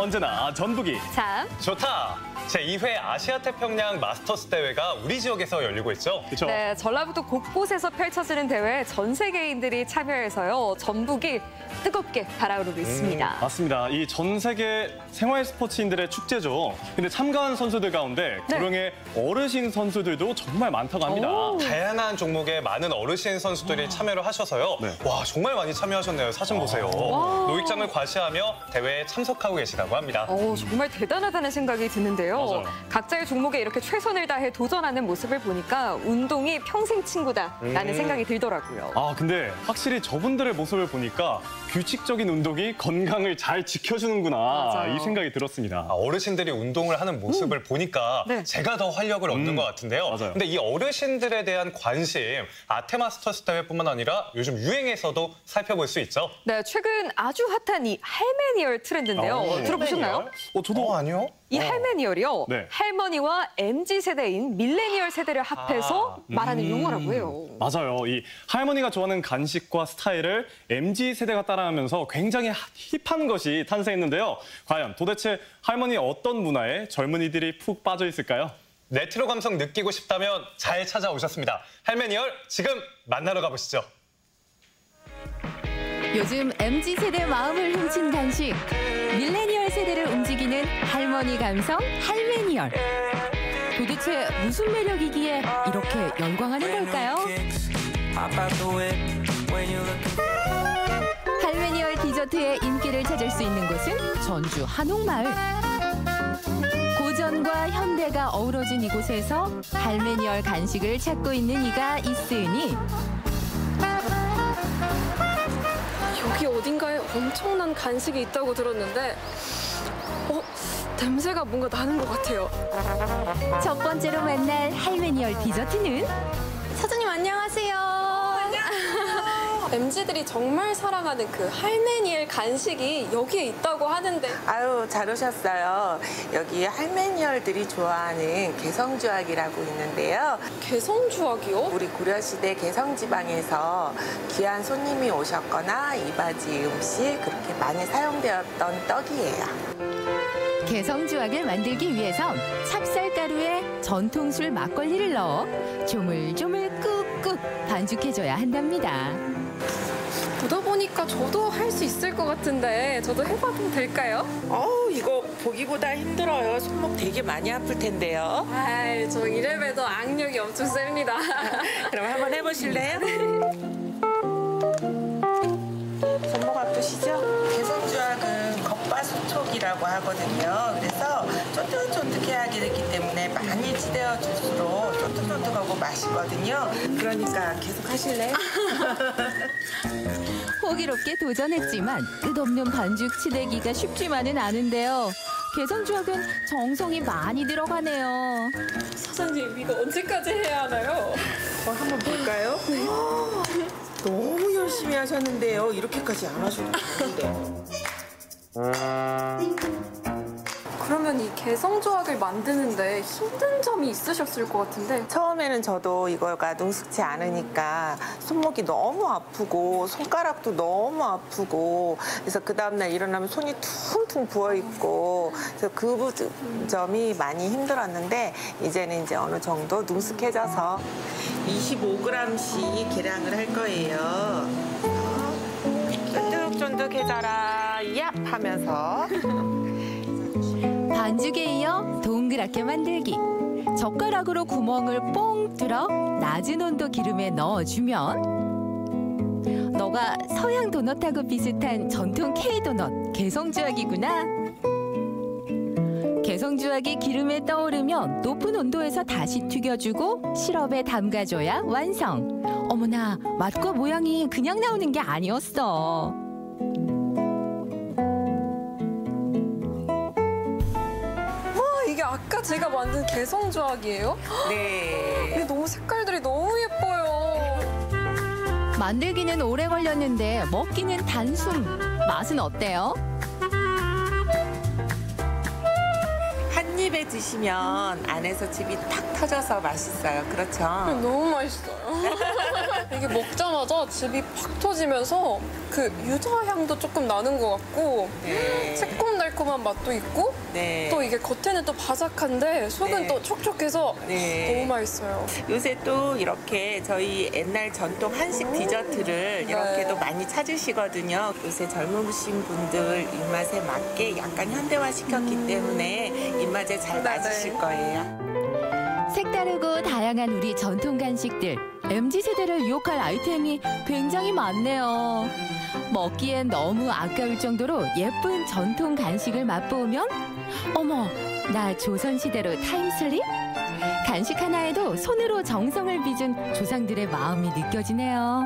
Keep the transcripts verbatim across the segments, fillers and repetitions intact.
언제나 전북이 참 좋다. 제이 회 아시아태평양 마스터스 대회가 우리 지역에서 열리고 있죠. 그렇죠. 네, 전라북도 곳곳에서 펼쳐지는 대회에 전 세계인들이 참여해서요. 전북이 뜨겁게 달아오르고 있습니다. 음, 맞습니다. 이 전 세계 생활 스포츠인들의 축제죠. 근데 참가한 선수들 가운데 네. 고령의 어르신 선수들도 정말 많다고 합니다. 오. 다양한 종목에 많은 어르신 선수들이 참여를 하셔서요. 네. 와, 정말 많이 참여하셨네요. 사진 보세요. 노익장을 과시하며 대회에 참석하고 계시다고 합니다. 어, 정말 대단하다는 생각이 드는데요. 맞아요. 각자의 종목에 이렇게 최선을 다해 도전하는 모습을 보니까 운동이 평생 친구다라는 음. 생각이 들더라고요. 아, 근데 확실히 저분들의 모습을 보니까 규칙적인 운동이 건강을 잘 지켜주는구나 맞아요. 이 생각이 들었습니다. 아, 어르신들이 운동을 하는 모습을 보니까 네. 제가 더 활력을 얻는 음, 것 같은데요. 맞아요. 근데 이 어르신들에 대한 관심, 아테마스터스 대회뿐만 아니라 요즘 유행에서도 살펴볼 수 있죠. 네, 최근 아주 핫한 이 할메니얼 트렌드인데요. 어, 들어보셨나요? 어, 저도 어, 아니요? 이 할메니얼이요. 네. 할머니와 엠지 세대인 밀레니얼 세대를 합해서 아, 말하는 음. 용어라고 해요. 맞아요. 이 할머니가 좋아하는 간식과 스타일을 엠지 세대가 따라하면서 굉장히 힙한 것이 탄생했는데요. 과연 도대체 할머니 어떤 문화에 젊은이들이 푹 빠져 있을까요? 레트로 감성 느끼고 싶다면 잘 찾아오셨습니다. 할메니얼 지금 만나러 가보시죠. 요즘 엠지 세대 마음을 훔친 간식, 밀레니얼 세대를 움직이는 할머니 감성 할메니얼. 도대체 무슨 매력이기에 이렇게 열광하는 걸까요? 할메니얼 디저트의 인기를 찾을 수 있는 곳은 전주 한옥마을. 고전과 현대가 어우러진 이곳에서 할메니얼 간식을 찾고 있는 이가 있으니 여기 어딘가에 엄청난 간식이 있다고 들었는데 어? 냄새가 뭔가 나는 것 같아요. 첫 번째로 만날 할메니얼 디저트는 사장님 안녕하세요. 엠지들이 정말 사랑하는 그 할메니엘 간식이 여기에 있다고 하는데 아유, 잘 오셨어요. 여기 할메니얼들이 좋아하는 개성주악이라고 있는데요. 개성주악이요? 우리 고려시대 개성지방에서 귀한 손님이 오셨거나 이바지 음식 그렇게 많이 사용되었던 떡이에요. 개성주악을 만들기 위해선 찹쌀가루에 전통술 막걸리를 넣어 조물조물 꾹꾹 반죽해줘야 한답니다. 보다 보니까 저도 할 수 있을 것 같은데 저도 해봐도 될까요? 어우, 이거 보기보다 힘들어요. 손목 되게 많이 아플 텐데요. 아이, 저 이래봬도 악력이 엄청 셉니다. 그럼 한번 해보실래요? 손목 아프시죠? 개성주악은 겉바속촉이라고 하거든요. 그래서 쫀득쫀득해야지 됐기 때문에 많이 치대어줄수록 쫀득쫀득하고 맛있거든요. 그러니까 계속 하실래요? 호기롭게 도전했지만 끝없는 반죽 치대기가 쉽지만은 않은데요. 개성주악은 정성이 많이 들어가네요. 사장님 이거 언제까지 해야 하나요? 어, 한번 볼까요? 네. 너무 열심히 하셨는데요. 이렇게까지 안 하셔도 되는데. 그러면 이 개성조악을 만드는데 힘든 점이 있으셨을 것 같은데 처음에는 저도 이거가 능숙치 않으니까 손목이 너무 아프고 손가락도 너무 아프고 그래서 그 다음날 일어나면 손이 퉁퉁 부어있고 그래서 그 점이 많이 힘들었는데 이제는 이제 어느 정도 능숙해져서 이십오 그램씩 계량을 할 거예요. 쫀득쫀득해져라 얍 하면서 반죽에 이어 동그랗게 만들기. 젓가락으로 구멍을 뽕 뚫어 낮은 온도 기름에 넣어주면 너가 서양 도넛하고 비슷한 전통 K도넛 개성주악이구나. 개성주악이 기름에 떠오르면 높은 온도에서 다시 튀겨주고 시럽에 담가줘야 완성. 어머나, 맛과 모양이 그냥 나오는 게 아니었어. 이게 아까 제가 만든 개성조악이에요? 네. 이게 너무 색깔들이 너무 예뻐요. 만들기는 오래 걸렸는데 먹기는 단숨. 맛은 어때요? 한 입에 드시면 안에서 즙이 탁 터져서 맛있어요. 그렇죠? 너무 맛있어요. 이게 먹자마자 즙이 팍 터지면서 그 유자 향도 조금 나는 것 같고 네. 새콤달콤 달콤한 맛도 있고 네. 또 이게 겉에는 또 바삭한데 속은 네. 또 촉촉해서 네. 너무 맛있어요. 요새 또 이렇게 저희 옛날 전통 한식 디저트를 이렇게도 많이 찾으시거든요. 요새 젊으신 분들 입맛에 맞게 약간 현대화 시켰기 때문에 입맛에 잘 네, 맞으실 네. 거예요. 색다르고 다양한 우리 전통 간식들. 엠지 세대를 유혹할 아이템이 굉장히 많네요. 먹기엔 너무 아까울 정도로 예쁜 전통 간식을 맛보면 어머, 나 조선시대로 타임슬립? 간식 하나에도 손으로 정성을 빚은 조상들의 마음이 느껴지네요.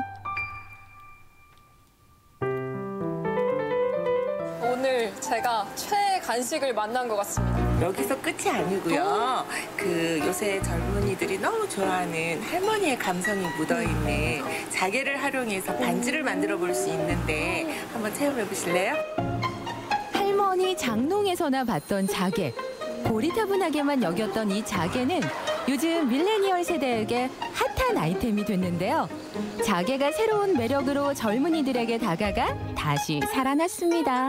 오늘 제가 최애 간식을 만난 것 같습니다. 여기서 끝이 아니고요. 그 요새 젊은이들이 너무 좋아하는 할머니의 감성이 묻어있는 자개를 활용해서 반지를 만들어 볼 수 있는데 한번 체험해 보실래요? 할머니 장롱에서나 봤던 자개. 고리타분하게만 여겼던 이 자개는 요즘 밀레니얼 세대에게 핫한 아이템이 됐는데요. 자개가 새로운 매력으로 젊은이들에게 다가가 다시 살아났습니다.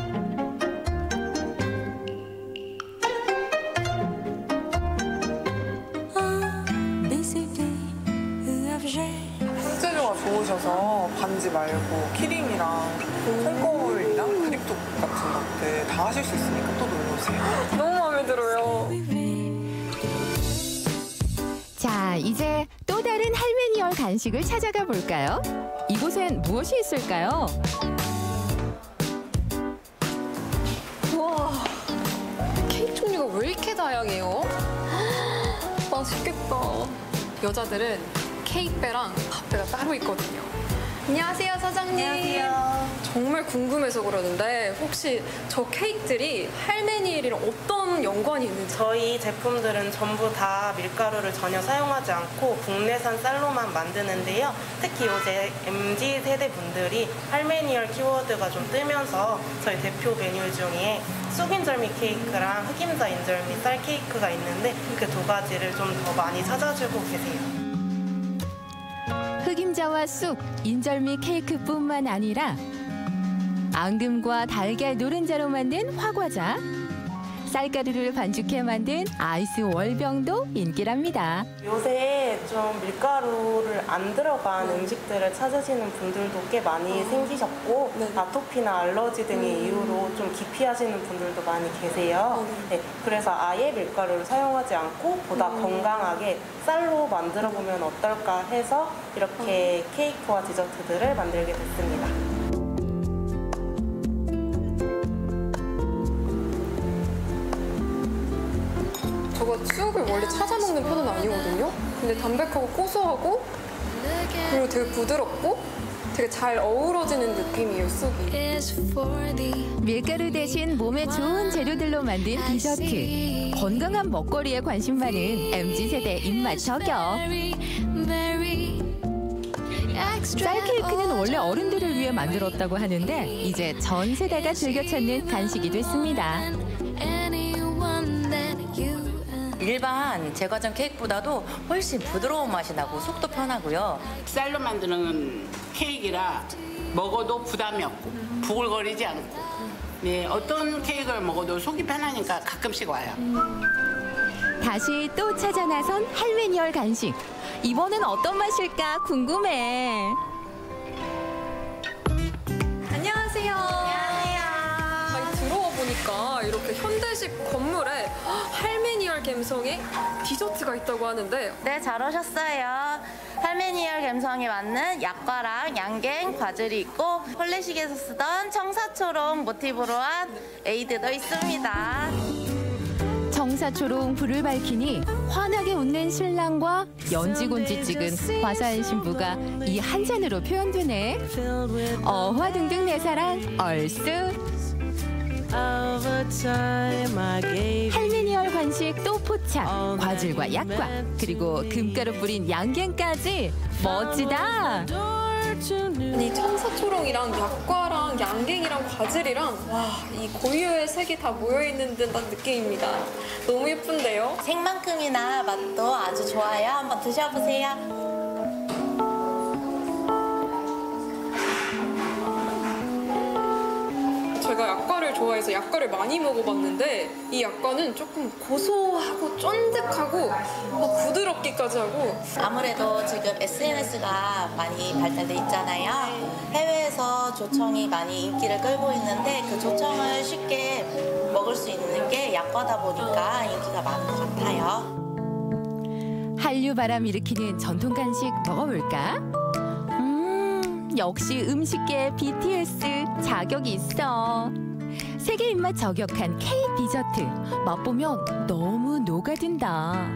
손재주가 좋으셔서 반지 말고 키링이랑 손거울이랑 그립톡 같은 것들 다 하실 수 있으니까 또 놀러 오세요. 너무 마음에 들어요. 자, 이제 또 다른 할메니얼 간식을 찾아가 볼까요? 이곳엔 무엇이 있을까요? 우와, 케이크 종류가 왜 이렇게 다양해요? 맛있겠다. 여자들은 케이크배랑 밥배가 따로 있거든요. 안녕하세요, 사장님. 안녕하세요. 정말 궁금해서 그러는데 혹시 저 케이크들이 할메니엘이랑 어떤 연관이 있는지? 저희 제품들은 전부 다 밀가루를 전혀 사용하지 않고 국내산 쌀로만 만드는데요. 특히 요새 엠지 세대 분들이 할메니얼 키워드가 좀 뜨면서 저희 대표 메뉴 중에 쑥인절미 케이크랑 흑임자 인절미 쌀 케이크가 있는데 그 두 가지를 좀 더 많이 찾아주고 계세요. 흑임자와 쑥, 인절미 케이크뿐만 아니라 앙금과 달걀 노른자로 만든 화과자, 쌀가루를 반죽해 만든 아이스 월병도 인기랍니다. 요새 좀 밀가루를 안 들어간 음식들을 찾으시는 분들도 꽤 많이 생기셨고 아토피나 알러지 등의 이유로 좀 기피하시는 분들도 많이 계세요. 네, 그래서 아예 밀가루를 사용하지 않고 보다 건강하게 쌀로 만들어 보면 어떨까 해서 이렇게 케이크와 디저트들을 만들게 됐습니다. 저가 쑥을 원래 찾아 먹는 편은 아니거든요. 근데 담백하고 고소하고 그리고 되게 부드럽고 되게 잘 어우러지는 느낌이에요, 쑥이. 밀가루 대신 몸에 좋은 재료들로 만든 디저트. 건강한 먹거리에 관심 많은 엠지 세대 입맛 저격. 쌀 케이크는 원래 어른들을 위해 만들었다고 하는데 이제 전 세대가 즐겨 찾는 간식이 됐습니다. 일반 제과점 케이크보다도 훨씬 부드러운 맛이 나고 속도 편하고요. 쌀로 만드는 케이크라 먹어도 부담이 없고 부글거리지 않고 네, 어떤 케이크를 먹어도 속이 편하니까 가끔씩 와요. 다시 또 찾아 나선 할메니얼 간식. 이번엔 어떤 맛일까 궁금해. 안녕하세요. 안녕하세요. 아니, 들어와 보니까 이렇게 현대식 건물에 할메니얼 감성의 디저트가 있다고 하는데. 네, 잘 오셨어요. 할메니얼 감성에 맞는 약과랑 양갱, 과즙이 있고 홀레식에서 쓰던 청사초록 모티브로 한 에이드도 있습니다. 청사초록 불을 밝히니 환하게 웃는 신랑과 연지곤지 찍은 화사한 신부가 이 한 잔으로 표현되네. 어화등등 내 사랑 얼쑤. 할메니얼 간식 또 포착. 과즙과 약과 그리고 금가루 뿌린 양갱까지. 멋지다. 아니, 청사초롱이랑 약과랑 양갱이랑 과즙이랑 와, 이 고유의 색이 다 모여있는 듯한 느낌입니다. 너무 예쁜데요? 색만큼이나 맛도 아주 좋아요. 한번 드셔보세요. 제가 약과를 좋아해서 약과를 많이 먹어봤는데 이 약과는 조금 고소하고 쫀득하고 막 부드럽기까지 하고 아무래도 지금 에스엔에스가 많이 발달돼 있잖아요. 해외에서 조청이 많이 인기를 끌고 있는데 그 조청을 쉽게 먹을 수 있는 게 약과다 보니까 인기가 많은 것 같아요. 한류 바람 일으키는 전통 간식 먹어볼까? 음, 역시 음식계의 비티에스 자격이 있어. 세계 입맛 저격한 K 디저트 맛보면 너무 녹아든다.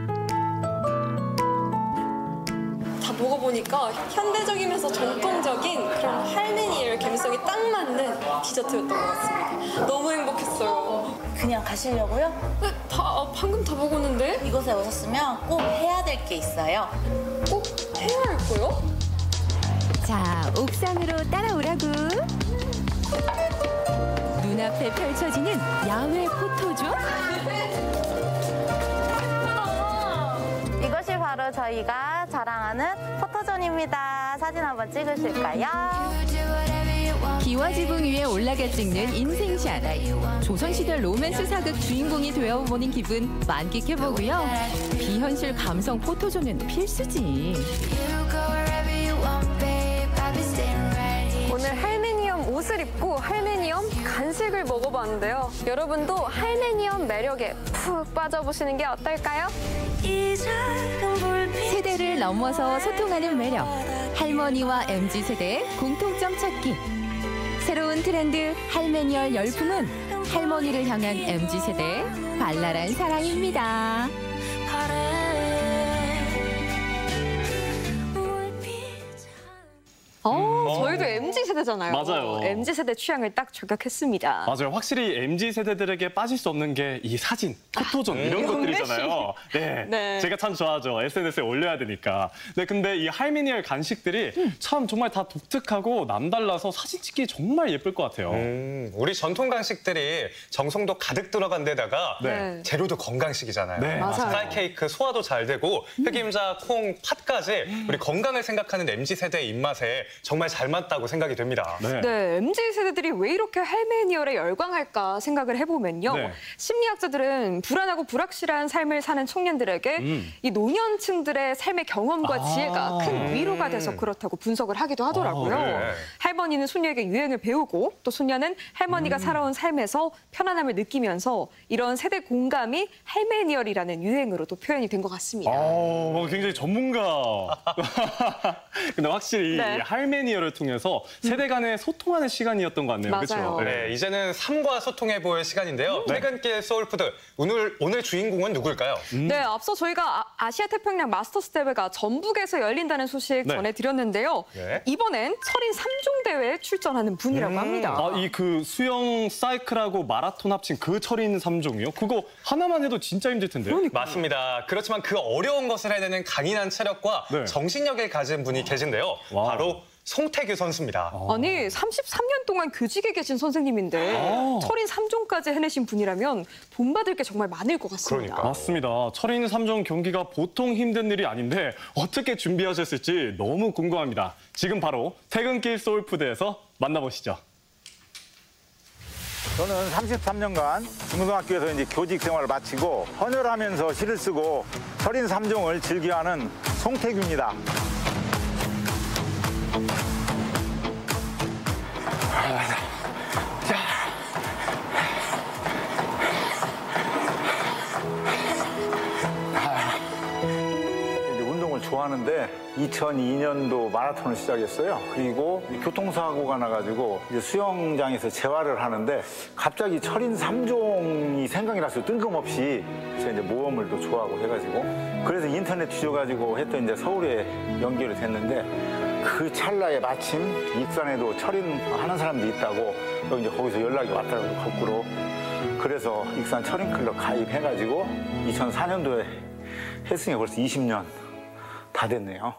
다 먹어보니까 현대적이면서 전통적인 그런 할메니엘 감성이 딱 맞는 디저트였던 것 같습니다. 너무 행복했어요. 그냥 가시려고요? 네, 다, 아, 방금 다 먹었는데? 이곳에 오셨으면 꼭 해야 될 게 있어요. 꼭 해야 할 거요? 자, 옥상으로 따라오라고. 눈앞에 펼쳐지는 야외 포토존? 이것이 바로 저희가 자랑하는 포토존입니다. 사진 한번 찍으실까요? 기와 지붕 위에 올라가 찍는 인생샷. 조선시대 로맨스 사극 주인공이 되어보는 기분 만끽해보고요. 비현실 감성 포토존은 필수지. 오늘 할메니엄 옷을 입고 할메니엄 간식을 먹어봤는데요. 여러분도 할메니엄 매력에 푹 빠져보시는 게 어떨까요? 세대를 넘어서 소통하는 매력. 할머니와 엠지 세대의 공통점 찾기. 새로운 트렌드 할메니얼 열풍은 할머니를 향한 엠지 세대의 발랄한 사랑입니다. 어, 저희도 엠지 세대잖아요. 맞아요. 엠지 세대 취향을 딱 저격했습니다. 맞아요. 확실히 엠지 세대들에게 빠질 수 없는 게 이 사진, 포토존 이런 것들이잖아요. 네, 네. 제가 참 좋아하죠. 에스엔에스에 올려야 되니까. 네, 근데 이 할메니얼 간식들이 음. 참 정말 다 독특하고 남달라서 사진 찍기 정말 예쁠 것 같아요. 음, 우리 전통 간식들이 정성도 가득 들어간 데다가 네. 재료도 건강식이잖아요. 네, 맞아요. 쌀 케이크 소화도 잘 되고 흑임자, 콩, 팥까지 우리 건강을 생각하는 엠지 세대의 입맛에 정말 잘 맞다고 생각이 됩니다. 네. 네, 엠지 세대들이 왜 이렇게 할메니얼에 열광할까 생각을 해보면요. 네. 심리학자들은 불안하고 불확실한 삶을 사는 청년들에게 음. 이 노년층들의 삶의 경험과 아. 지혜가 큰 위로가 돼서 그렇다고 분석을 하기도 하더라고요. 아, 네. 할머니는 손녀에게 유행을 배우고 또 손녀는 할머니가 음. 살아온 삶에서 편안함을 느끼면서 이런 세대 공감이 할메니얼이라는 유행으로 또 표현이 된 것 같습니다. 어, 굉장히 전문가. 근데 확실히 네. 이 할메니얼을 통해서 세대 간의 소통하는 시간이었던 것 같네요. 맞아요. 그렇죠? 네, 이제는 삶과 소통해 볼 시간인데요. 퇴근길 소울푸드 오늘 오늘 주인공은 누굴까요? 네, 앞서 저희가 아- 아시아 태평양 마스터스 대회가 전북에서 열린다는 소식 네. 전해드렸는데요. 네. 이번엔 철인 삼 종 대회에 출전하는 분이라고 합니다. 아, 이 그 수영, 사이클하고 마라톤 합친 그 철인 삼 종이요? 그거 하나만 해도 진짜 힘들 텐데요. 맞습니다. 그렇지만 그 어려운 것을 해내는 강인한 체력과 네. 정신력을 가진 분이 계신데요. 와우. 바로 송태규 선수입니다. 아니, 삼십삼 년 동안 교직에 계신 선생님인데 아. 철인 삼 종까지 해내신 분이라면 본받을 게 정말 많을 것 같습니다. 그러니까. 맞습니다. 철인 삼 종 경기가 보통 힘든 일이 아닌데 어떻게 준비하셨을지 너무 궁금합니다. 지금 바로 퇴근길 소울푸드에서 만나보시죠. 저는 삼십삼 년간 중고등학교에서 이제 교직 생활을 마치고 헌혈하면서 시를 쓰고 철인 삼 종을 즐겨하는 송태규입니다. 이제 운동을 좋아하는데 이천이 년도 마라톤을 시작했어요. 그리고 교통사고가 나가지고 이제 수영장에서 재활을 하는데 갑자기 철인 삼 종이 생각이 났어요. 뜬금없이. 그래서 이제 모험을 또 좋아하고 해가지고 그래서 인터넷 뒤져가지고 했더니 이제 서울에 연결이 됐는데 그 찰나에 마침 익산에도 철인 하는 사람도 있다고 이제 거기서 연락이 왔더라고요. 거꾸로. 그래서 익산 철인클럽 가입해가지고 이천사 년도에 했으니까 벌써 이십 년 다 됐네요.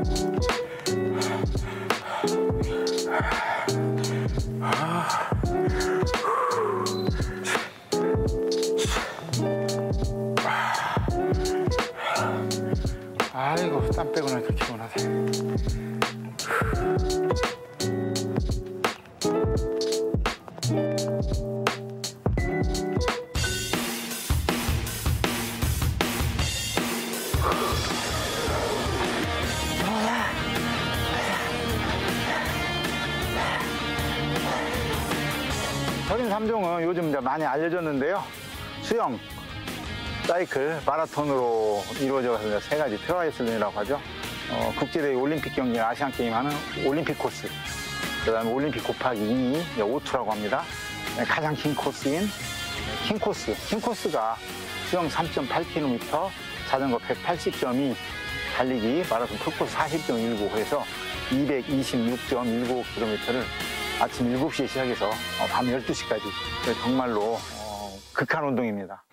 아이고, 땀 빼고 나니까 피곤하네. 철인 삼 종은 요즘 이제 많이 알려졌는데요. 수영, 사이클, 마라톤으로 이루어져서 세 가지 트라이애슬론이라고 하죠. 어, 국제대회 올림픽 경기, 아시안 게임 하는 올림픽 코스. 그다음에 올림픽 곱하기 이, 오투라고 합니다. 가장 긴 코스인 킹코스. 킹코스가 수영 삼 점 팔 킬로미터, 자전거 백팔십 점 이, 달리기 마라톤 풀코스 사십 점 일구 해서 이백이십육 점 일구 킬로미터를 아침 일곱 시에 시작해서 밤 열두 시까지 정말로 어, 극한 운동입니다.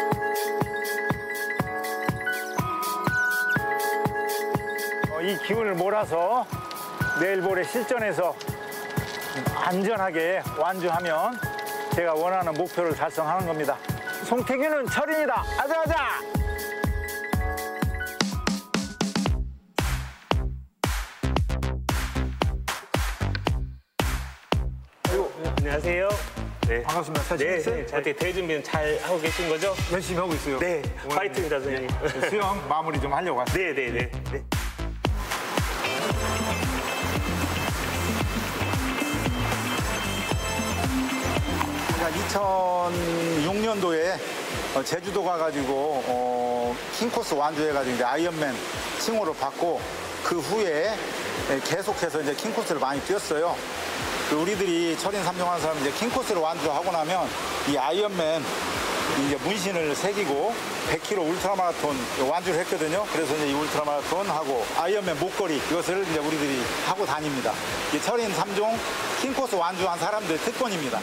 어, 이 기운을 몰아서 내일 모레 실전에서 안전하게 완주하면 제가 원하는 목표를 달성하는 겁니다. 송태규는 철인이다. 아자아자! 안녕하세요. 네. 반갑습니다. 잘 네, 지냈어요? 네. 어떻게 대회 준비는 잘 하고 계신 거죠? 열심히 하고 있어요. 네, 파이팅입니다, 선생님. 네. 수영 마무리 좀 하려고 왔어요. 네, 네, 네. 네. 이천육 년도에 제주도 가가지고 어, 킹코스 완주해가지고 이제 아이언맨 칭호를 받고 그 후에 계속해서 이제 킹코스를 많이 뛰었어요. 그 우리들이 철인 삼 종 하는 사람 이제 킹코스를 완주하고 나면 이 아이언맨 이제 문신을 새기고 백 킬로미터 울트라 마라톤 완주를 했거든요. 그래서 이제 이 울트라 마라톤하고 아이언맨 목걸이 이것을 이제 우리들이 하고 다닙니다. 이 철인 삼 종 킹코스 완주한 사람들의 특권입니다.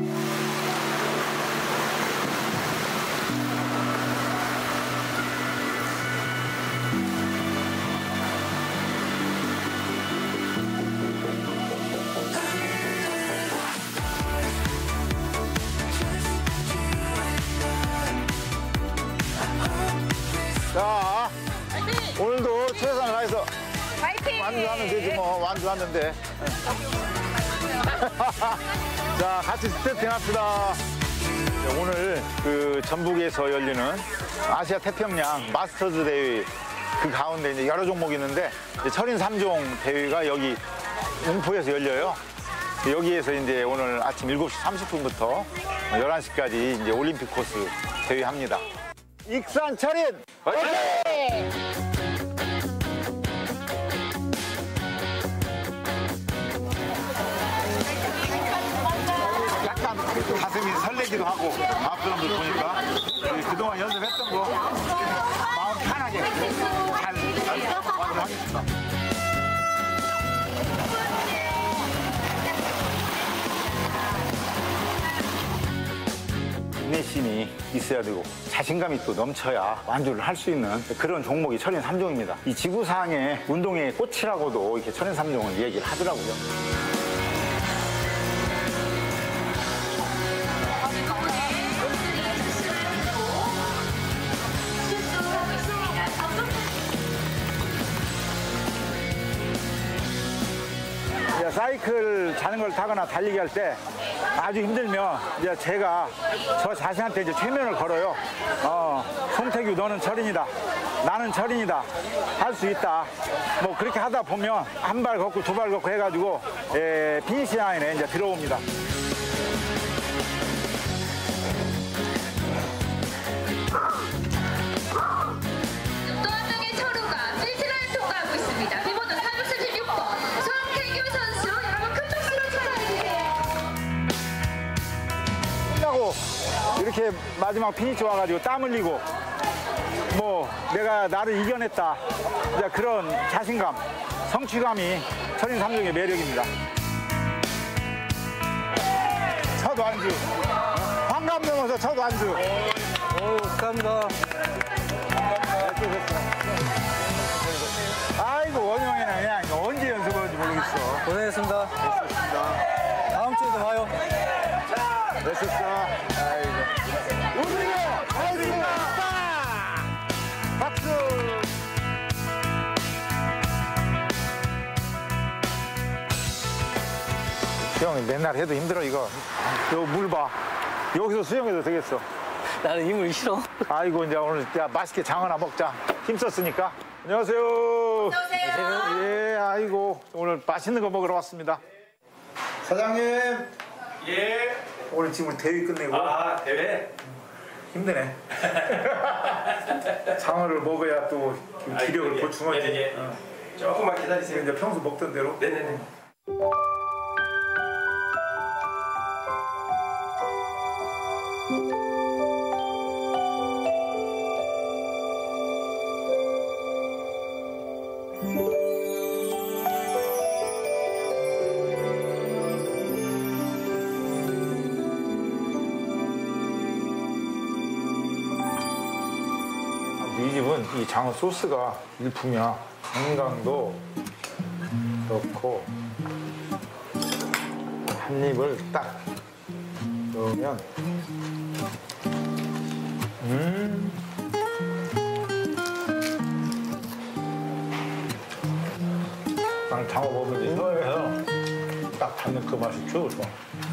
자, 오늘도 최선을 다해서 완주하면 되지 뭐, 완주하면 돼. 자, 같이 스태핑 합시다. 오늘 그 전북에서 열리는 아시아 태평양 마스터즈 대회 그 가운데 이제 여러 종목이 있는데 철인 삼 종 대회가 여기 웅포에서 열려요. 여기에서 이제 오늘 아침 일곱 시 삼십 분부터 열한 시까지 이제 올림픽 코스 대회합니다. 익산 철인 화이팅! 약간 가슴이 설레기도 하고 앞사람들 보니까 그동안 연습했던 거 마음 편하게 잘 완주하겠습니다. 인내심이 있어야 되고 자신감이 또 넘쳐야 완주를 할 수 있는 그런 종목이 철인 삼 종입니다. 이 지구상의 운동의 꽃이라고도 이렇게 철인 삼 종을 얘기를 하더라고요. 사이클 자전거를 타거나 달리기 할 때 아주 힘들면 이제 제가 저 자신한테 이제 최면을 걸어요. 어, 송태규 너는 철인이다. 나는 철인이다. 할 수 있다. 뭐 그렇게 하다 보면 한 발 걷고 두 발 걷고 해가지고 에, 피니시 라인에 이제 들어옵니다. 또 한 명의 철우가 필지라인 통과하고 있습니다. 비번은 삼백십육 번 송태규 선수, 여러분 큰 박수로 축하드릴게요. 끝나고 이렇게 마지막 피니시 와가지고 땀 흘리고 뭐 내가 나를 이겨냈다. 이제 그런 자신감, 성취감이 철인 삼 종의 매력입니다. 첫 완주. 환감 넘어서 첫 완주. 오, 감사합니다. 아이고 원영이는 그냥 언제 연습하는지 모르겠어. 고생했습니다. 다음 주에도 봐요. 됐었어. 아이고. 우승이요! 아이고! 박수! 수영이 맨날 해도 힘들어 이거. 이거 물 봐. 여기서 수영해도 되겠어. 나는 이물 싫어. 아이고 이제 오늘 야 맛있게 장 하나 먹자. 힘썼으니까. 안녕하세요. 안녕하세요. 예, 아이고 오늘 맛있는 거 먹으러 왔습니다. 사장님. 예. 오늘 지금 우리 대회 끝내고. 아, 대회? 힘드네. 장어를 먹어야 또 기력을 아, 예, 보충하지. 예, 예. 어. 조금만 기다리세요. 이제 평소 먹던 대로. 네네네. 이 집은 이 장어 소스가 일품이야. 건강도 넣고 한 입을 딱 넣으면 음. 나는 장어 먹으면 혀에서 딱 닿는 그 맛이 최고 좋아.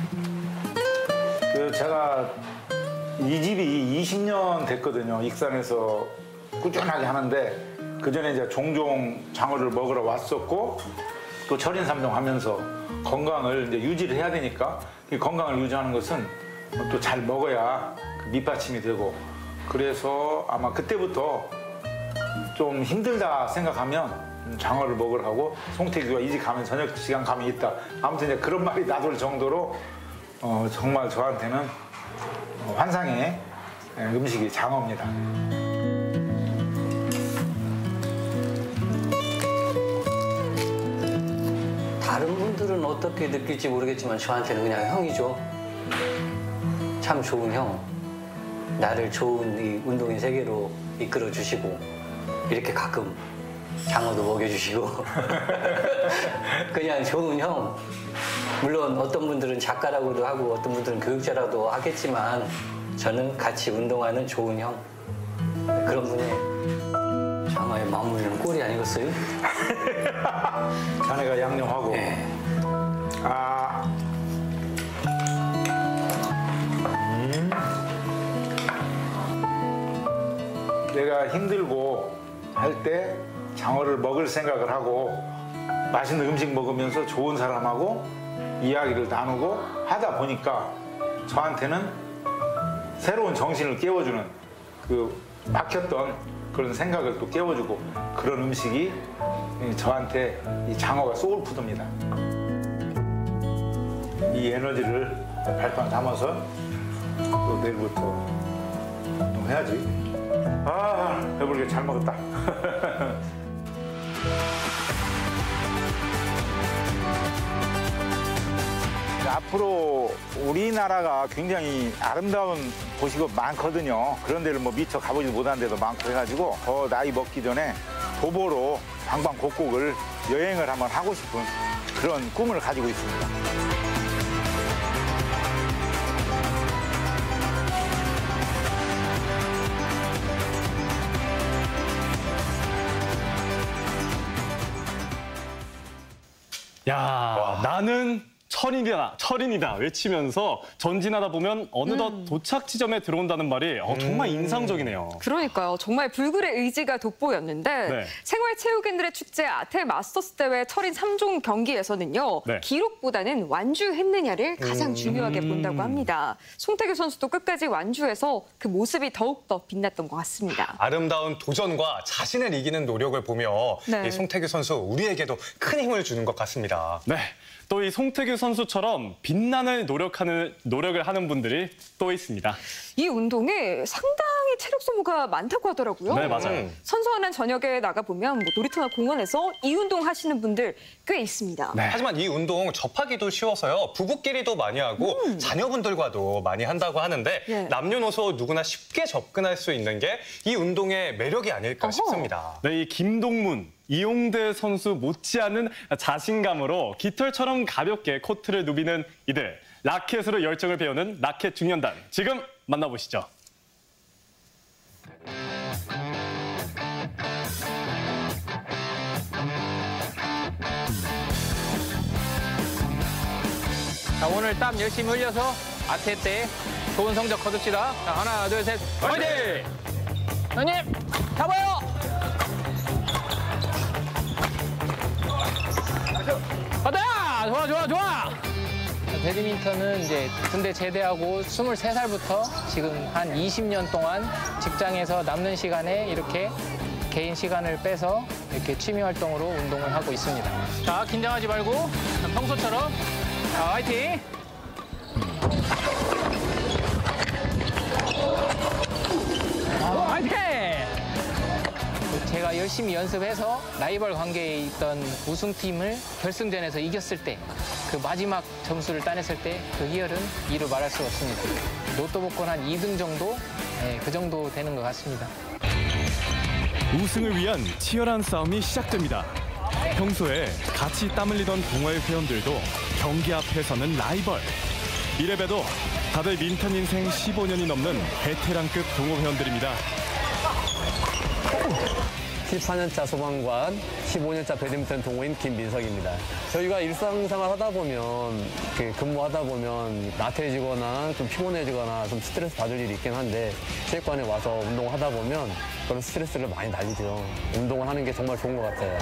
그 제가 이 집이 이십 년 됐거든요. 익산에서 꾸준하게 하는데 그 전에 이제 종종 장어를 먹으러 왔었고 또 철인 삼종 하면서 건강을 이제 유지를 해야 되니까 이 건강을 유지하는 것은 또 잘 먹어야 그 밑받침이 되고 그래서 아마 그때부터 좀 힘들다 생각하면 장어를 먹으러 가고 송태규가 이 집 가면 저녁 시간 가면 있다. 아무튼 이제 그런 말이 나돌 정도로 어, 정말 저한테는 어, 환상의 음식이 장어입니다. 다른 분들은 어떻게 느낄지 모르겠지만 저한테는 그냥 형이죠. 참 좋은 형. 나를 좋은 이 운동의 세계로 이끌어 주시고 이렇게 가끔 장어도 먹여주시고 그냥 좋은 형. 물론 어떤 분들은 작가라고도 하고 어떤 분들은 교육자라도 하겠지만 저는 같이 운동하는 좋은 형. 그런 분이 장어의 마무리는 꼴이 아니겠어요? 자네가 양념하고. 네. 아. 음. 내가 힘들고 할 때 장어를 먹을 생각을 하고 맛있는 음식 먹으면서 좋은 사람하고 이야기를 나누고 하다 보니까 저한테는 새로운 정신을 깨워주는 그 막혔던 그런 생각을 또 깨워주고 그런 음식이 저한테 이 장어가 소울푸드입니다. 이 에너지를 발판 담아서 또 내일부터 운동해야지. 아, 배부르게 잘 먹었다. 앞으로 우리나라가 굉장히 아름다운 도시가 많거든요. 그런 데를 뭐 미처 가보지 못한 데도 많고 해가지고 더 나이 먹기 전에 도보로 방방곡곡을 여행을 한번 하고 싶은 그런 꿈을 가지고 있습니다. 야, 와. 나는 철인이다, 철인이다 외치면서 전진하다 보면 어느덧 음. 도착 지점에 들어온다는 말이 어, 정말 음. 인상적이네요. 그러니까요. 정말 불굴의 의지가 돋보였는데 네. 생활체육인들의 축제 아태 마스터스 대회 철인 삼 종 경기에서는요. 네. 기록보다는 완주했느냐를 가장 음. 중요하게 본다고 합니다. 송태규 선수도 끝까지 완주해서 그 모습이 더욱더 빛났던 것 같습니다. 아름다운 도전과 자신을 이기는 노력을 보며 네. 이 송태규 선수 우리에게도 큰 힘을 주는 것 같습니다. 네. 또 이 송태규 선수처럼 빛나는 노력하는, 노력을 하는 분들이 또 있습니다. 이 운동에 상당히 체력 소모가 많다고 하더라고요. 네, 맞아요. 음. 선선한 저녁에 나가보면 뭐 놀이터나 공원에서 이 운동 하시는 분들 꽤 있습니다. 네. 하지만 이 운동 접하기도 쉬워서요. 부부끼리도 많이 하고 음. 자녀분들과도 많이 한다고 하는데 예. 남녀노소 누구나 쉽게 접근할 수 있는 게 이 운동의 매력이 아닐까 어허. 싶습니다. 네, 이 김동문. 이용대 선수 못지않은 자신감으로 깃털처럼 가볍게 코트를 누비는 이들. 라켓으로 열정을 배우는 라켓 중년단. 지금 만나보시죠. 자, 오늘 땀 열심히 흘려서 아태 때 좋은 성적 거둡시다. 자, 하나, 둘, 셋, 화이팅! 형님, 잡아요! 좋아, 좋아! 배드민턴은 이제 군대 제대하고 스물세 살부터 지금 한 이십 년 동안 직장에서 남는 시간에 이렇게 개인 시간을 빼서 이렇게 취미 활동으로 운동을 하고 있습니다. 자, 긴장하지 말고 평소처럼. 자, 화이팅! 아, 화이팅! 제가 열심히 연습해서 라이벌 관계에 있던 우승팀을 결승전에서 이겼을 때 그 마지막 점수를 따냈을 때 그 희열은 이루 말할 수 없습니다. 로또 복권 한 이 등 정도? 네, 그 정도 되는 것 같습니다. 우승을 위한 치열한 싸움이 시작됩니다. 평소에 같이 땀 흘리던 동호회 회원들도 경기 앞에서는 라이벌. 이래봬도 다들 민턴 인생 십오 년이 넘는 베테랑급 동호 회원들입니다. 십사 년차 소방관, 십오 년차 배드민턴 동호인 김민석입니다. 저희가 일상생활 하다 보면, 근무하다 보면 나태해지거나 좀 피곤해지거나 좀 스트레스 받을 일이 있긴 한데 체육관에 와서 운동을 하다 보면 그런 스트레스를 많이 날리죠. 운동을 하는 게 정말 좋은 것 같아요.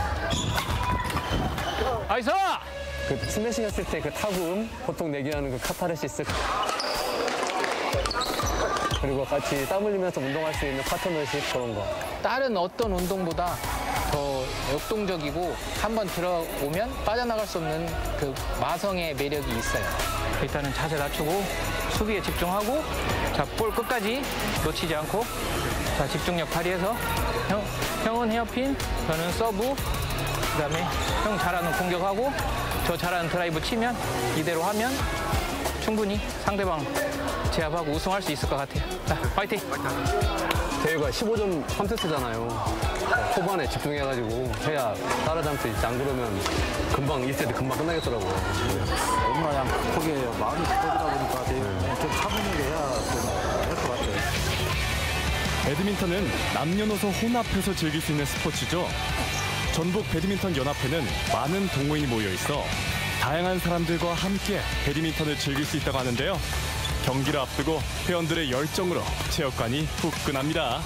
나이스! 그 스매싱 했을 때 그 타구음, 보통 내기하는 그 카타르시스. 그리고 같이 땀 흘리면서 운동할 수 있는 파트너십 그런 거. 다른 어떤 운동보다 더 역동적이고 한번 들어오면 빠져나갈 수 없는 그 마성의 매력이 있어요. 일단은 자세 낮추고 수비에 집중하고 자, 볼 끝까지 놓치지 않고 자, 집중력 발휘해서 형, 형은 헤어핀, 저는 서브, 그다음에 형 잘하는 공격하고 저 잘하는 드라이브 치면 이대로 하면 충분히 상대방 제압하고 우승할 수 있을 것 같아요. 자, 파이팅! 대회가 십오 점 삼 세트잖아요. 초반에 집중해가지고 해야 따라잡을 수 있지. 안 그러면 금방 일 세트 금방 끝나겠더라고요. 너무나 그냥 급하게 마음이 급하다 보니까 되게 좀 차분하게 해야 될 것 같아요. 배드민턴은 남녀노소 혼합해서 즐길 수 있는 스포츠죠. 전북 배드민턴 연합회는 많은 동호인이 모여 있어 다양한 사람들과 함께 배드민턴을 즐길 수 있다고 하는데요. 경기를 앞두고 회원들의 열정으로 체육관이 후끈합니다.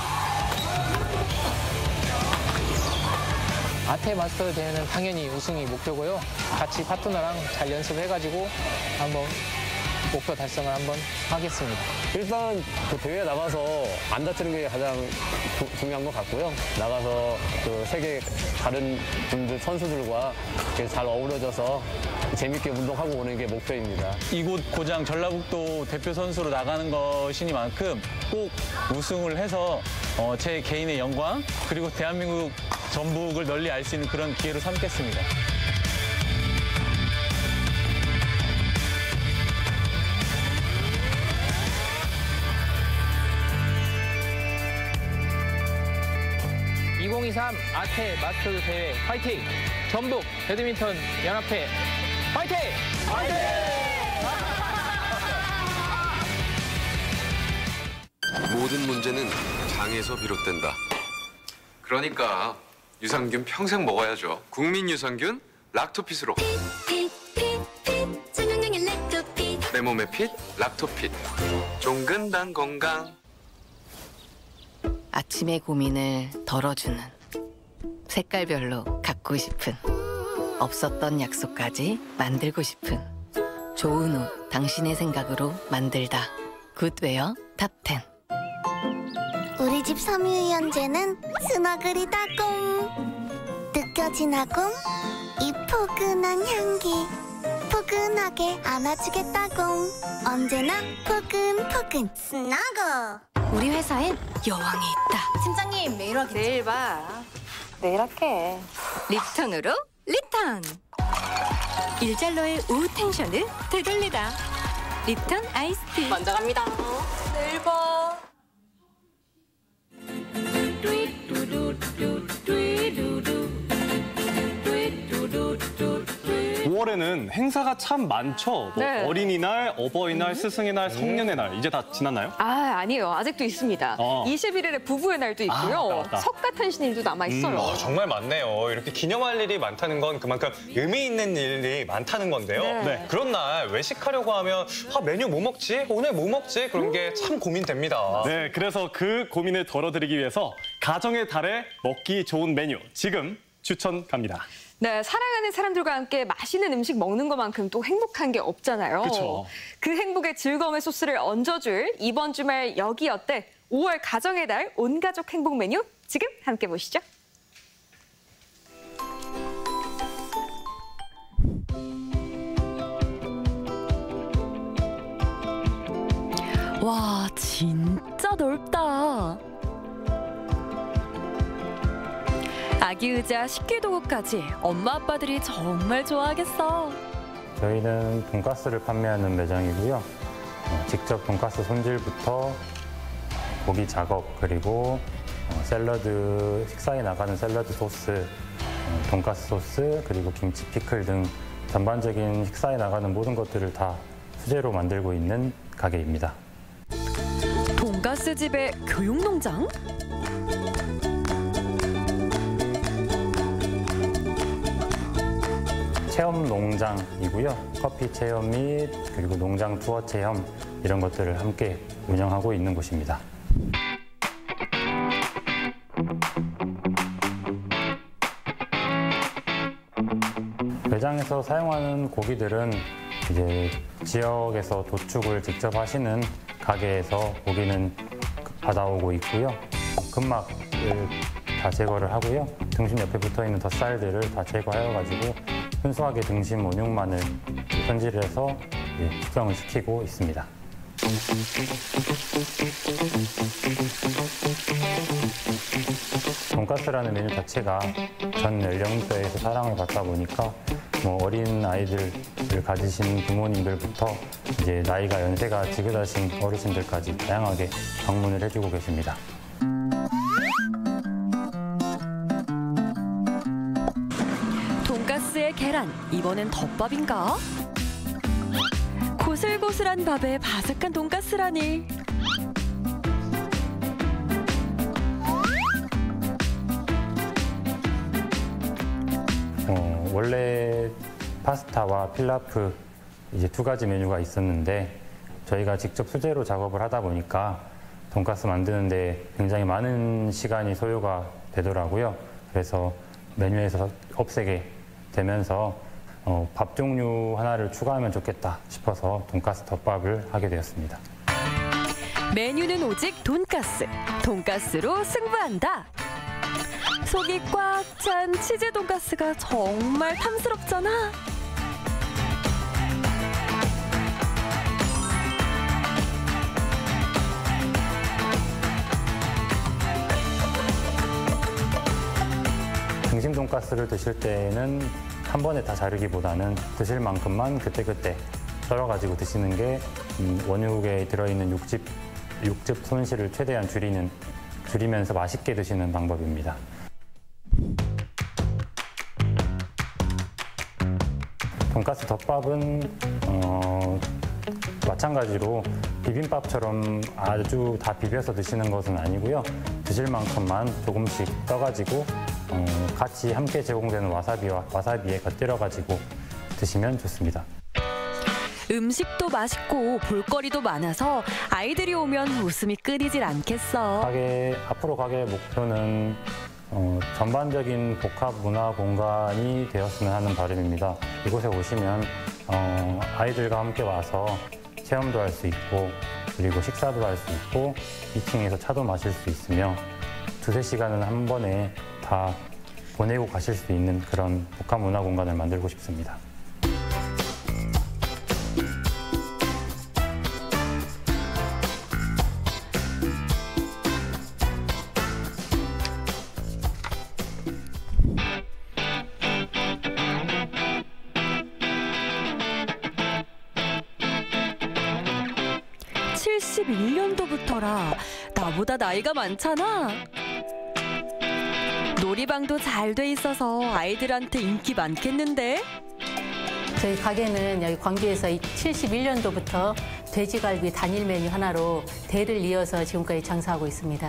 아태 마스터 대회는 당연히 우승이 목표고요. 같이 파트너랑 잘 연습해가지고 한번 목표 달성을 한번 하겠습니다. 일단 그 대회에 나가서 안 다치는 게 가장 조, 중요한 것 같고요. 나가서 그 세계 다른 분들 선수들과 잘 어우러져서 재밌게 운동하고 오는 게 목표입니다. 이곳 고장 전라북도 대표 선수로 나가는 것이니만큼 꼭 우승을 해서 어, 제 개인의 영광 그리고 대한민국 전북을 널리 알 수 있는 그런 기회로 삼겠습니다. 이천이십삼 아태 마스터즈 대회 파이팅! 전북 배드민턴 연합회 파이팅! 파이팅! 모든 문제는 장에서 비롯된다. 그러니까 유산균 평생 먹어야죠. 국민 유산균 락토핏으로. 내 몸의 핏 락토핏. 종근당 건강. 아침의 고민을 덜어주는 색깔별로 갖고 싶은 없었던 약속까지 만들고 싶은 좋은 옷 당신의 생각으로 만들다 굿웨어 탑텐. 우리 집 섬유유연제는 스너글이다공. 느껴지나공? 이 포근한 향기 포근하게 안아주겠다공. 언제나 포근포근 스너글. 우리 회사엔 여왕이 있다. 팀장님 매일 하겠죠? 내일 봐. 내일 할게. 립턴으로 리턴. 일잘러의 오후 텐션을 되돌리다. 립턴 아이스티. 먼저 갑니다. 내일 봐. 오월에는 행사가 참 많죠. 뭐 네. 어린이날, 어버이날, 스승의 날, 성년의 날. 이제 다 지났나요? 아, 아니에요. 아직도 있습니다. 어. 이십일 일에 부부의 날도 있고요. 아, 맞다, 맞다. 석가탄신일도 남아있어요. 음, 어, 정말 많네요. 이렇게 기념할 일이 많다는 건 그만큼 의미 있는 일이 많다는 건데요. 네. 네. 그런 날 외식하려고 하면 아, 메뉴 뭐 먹지? 오늘 뭐 먹지? 그런 게 참 고민됩니다. 네, 그래서 그 고민을 덜어드리기 위해서 가정의 달에 먹기 좋은 메뉴 지금 추천 갑니다. 네, 사랑하는 사람들과 함께 맛있는 음식 먹는 것만큼 또 행복한 게 없잖아요. 그쵸. 그 행복의 즐거움의 소스를 얹어줄 이번 주말 여기 어때? 오월 가정의 달 온가족 행복 메뉴 지금 함께 보시죠. 와, 진짜 넓다. 아기 의자, 식기도구까지 엄마 아빠들이 정말 좋아하겠어. 저희는 돈가스를 판매하는 매장이고요. 어, 직접 돈가스 손질부터 고기 작업, 그리고 어, 샐러드, 식사에 나가는 샐러드 소스, 어, 돈가스 소스, 그리고 김치, 피클 등 전반적인 식사에 나가는 모든 것들을 다 수제로 만들고 있는 가게입니다. 돈가스 집의 교육농장? 체험 농장이고요. 커피 체험 및 그리고 농장 투어 체험 이런 것들을 함께 운영하고 있는 곳입니다. 매장에서 사용하는 고기들은 이제 지역에서 도축을 직접 하시는 가게에서 고기는 받아오고 있고요. 근막을 다 제거를 하고요. 등심 옆에 붙어있는 덧살들을 다 제거하여가지고 순수하게 등심 원육만을 손질해서 숙성을 시키고 있습니다. 돈가스라는 메뉴 자체가 전 연령대에서 사랑을 받다 보니까 뭐 어린 아이들을 가지신 부모님들부터 이제 나이가 연세가 지긋하신 어르신들까지 다양하게 방문을 해주고 계십니다. 돈가스에 계란, 이번엔 덮밥인가? 고슬고슬한 밥에 바삭한 돈가스라니. 어, 원래 파스타와 필라프 이제 두 가지 메뉴가 있었는데 저희가 직접 수제로 작업을 하다 보니까 돈가스 만드는데 굉장히 많은 시간이 소요가 되더라고요. 그래서 메뉴에서 없애게 되면서 어, 밥 종류 하나를 추가하면 좋겠다 싶어서 돈가스 덮밥을 하게 되었습니다. 메뉴는 오직 돈가스, 돈가스로 승부한다. 속이 꽉 찬 치즈 돈가스가 정말 탐스럽잖아. 등심 돈가스를 드실 때는 한 번에 다 자르기보다는 드실 만큼만 그때그때 썰어가지고 드시는 게 원육에 들어있는 육즙, 육즙 손실을 최대한 줄이는, 줄이면서 맛있게 드시는 방법입니다. 돈가스 덮밥은 어, 마찬가지로 비빔밥처럼 아주 다 비벼서 드시는 것은 아니고요. 드실 만큼만 조금씩 떠가지고 어, 같이 함께 제공되는 와사비와 와사비에 곁들여가지고 드시면 좋습니다. 음식도 맛있고 볼거리도 많아서 아이들이 오면 웃음이 끊이질 않겠어. 가게, 앞으로 가게 목표는 어, 전반적인 복합 문화 공간이 되었으면 하는 바람입니다. 이곳에 오시면 어, 아이들과 함께 와서 체험도 할 수 있고 그리고 식사도 할 수 있고 이 층에서 차도 마실 수 있으며 두세 시간은 한 번에 다 보내고 가실 수 있는 그런 복합 문화 공간을 만들고 싶습니다. 칠십일 년도부터라. 나보다 나이가 많잖아. 놀이방도 잘 돼 있어서 아이들한테 인기 많겠는데? 저희 가게는 여기 광주에서 칠십일 년도부터 돼지갈비 단일 메뉴 하나로 대를 이어서 지금까지 장사하고 있습니다.